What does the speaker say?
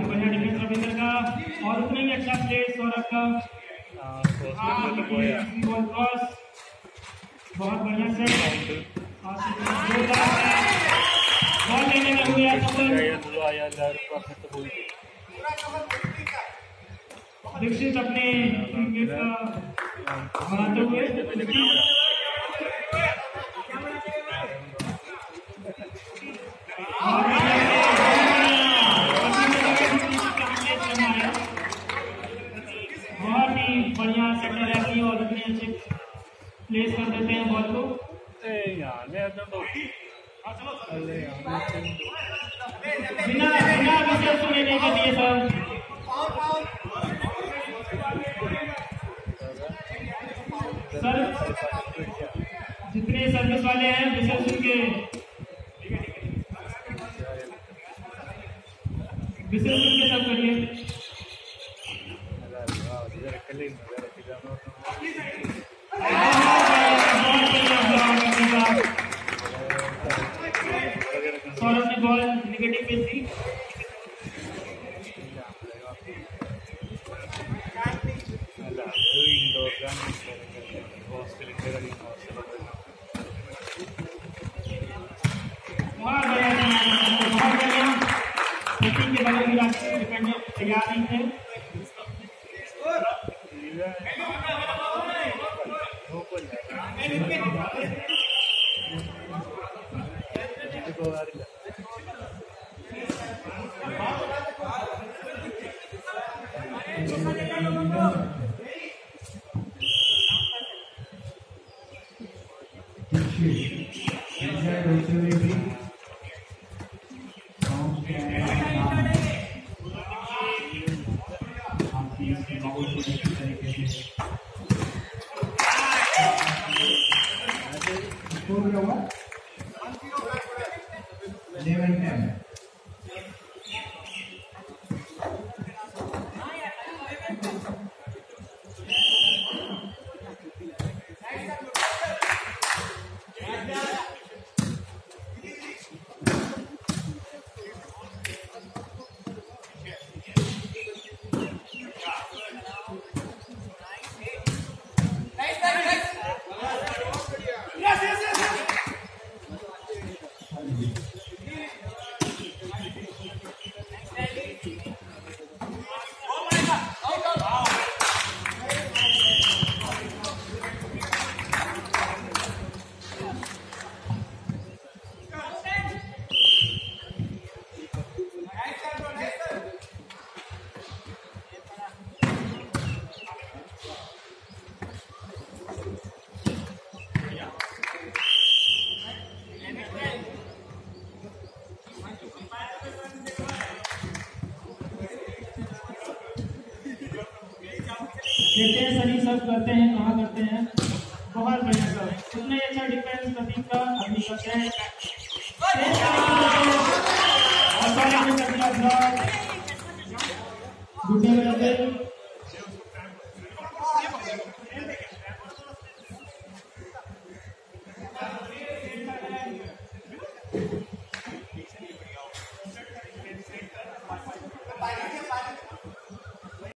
बढ़िया डिफेंस रविंद्र का और उतना ही अच्छा प्ले सौरभ का। बॉल क्रॉस बहुत बढ़िया से बॉल लेने में हुआ दीक्षित अपने बनाते हुए बहुत ही बढ़िया सेटर है और इतने अच्छे प्लेस कर देते हैं बॉल को। बिना विशेष लेने के लिए सर जितने सर्विस वाले हैं विशेष के सब करिए। सौरभ ने बॉल नेगेटिव पे थी। तैयार नहीं थे देखते हैं सभी सब करते हैं कहाँ करते हैं। बहुत बढ़िया सर उतना ही अच्छा डिफेंस प्रदीप का अभी करते हैं और